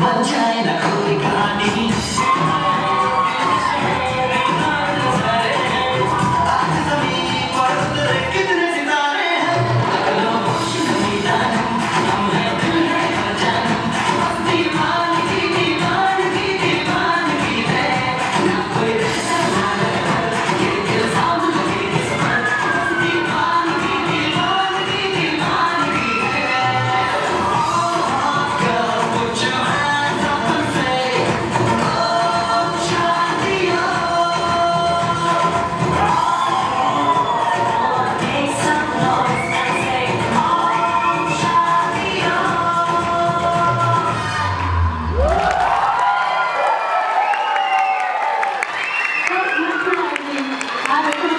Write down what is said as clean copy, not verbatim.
बन जाए ना कोई कहानी। आज ज़मीन पर उतरे कितने सितारे हैं, अगलो होश नहीं जानू, हम हैं दिल है अनजानू। बस दीवानगी दीवानगी दीवानगी है, ना कोई रहता ना रहता, ये इल्ज़ाम लगे इस पर। बस दीवानगी दीवानगी दीवानगी है। Girl, put your hands up and say, oh, Shadia. Make some noise and say, oh, Shadia. Thank you.